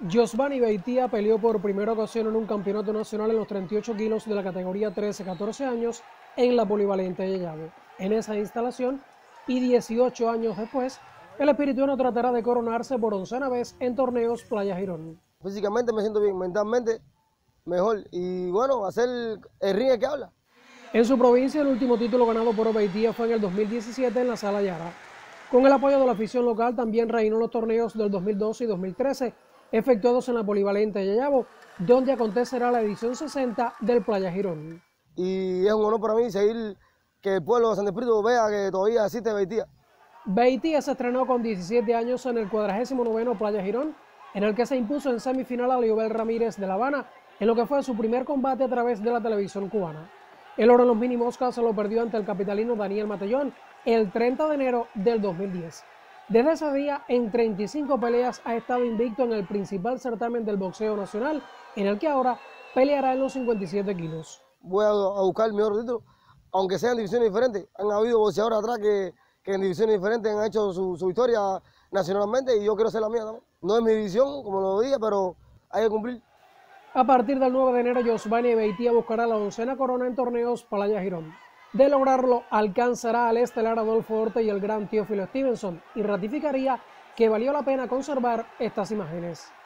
Josvani Beitia peleó por primera ocasión en un campeonato nacional en los 38 kilos de la categoría 13-14 años en la polivalente Yayabo. En esa instalación, y 18 años después, el espirituano tratará de coronarse por 11ª vez en torneos Playa Girón. Físicamente me siento bien, mentalmente mejor y bueno, hacer el ring que habla. En su provincia, el último título ganado por Beitia fue en el 2017 en la Sala Yara. Con el apoyo de la afición local también reinó los torneos del 2012 y 2013, efectuados en la polivalente Yayabo, donde acontecerá la edición 60 del Playa Girón. Y es un honor para mí seguir que el pueblo de Santo Espíritu vea que todavía existe Beitia. Beitia se estrenó con 17 años en el 49º Playa Girón, en el que se impuso en semifinal a Leobel Ramírez de La Habana, en lo que fue su primer combate a través de la televisión cubana. El oro en los mini moscas se lo perdió ante el capitalino Daniel Matellón el 30 de enero del 2010. Desde ese día, en 35 peleas ha estado invicto en el principal certamen del boxeo nacional, en el que ahora peleará en los 57 kilos. Voy a buscar el mejor título, aunque sean divisiones diferentes. Han habido boxeadores atrás que en divisiones diferentes han hecho su historia nacionalmente y yo quiero hacer la mía también. No es mi división, como lo dije, pero hay que cumplir. A partir del 9 de enero, Josvani Beitia buscará la 11ª corona en torneos Playa Girón. De lograrlo, alcanzará al estelar Adolfo Orte y el gran Teófilo Stevenson y ratificaría que valió la pena conservar estas imágenes.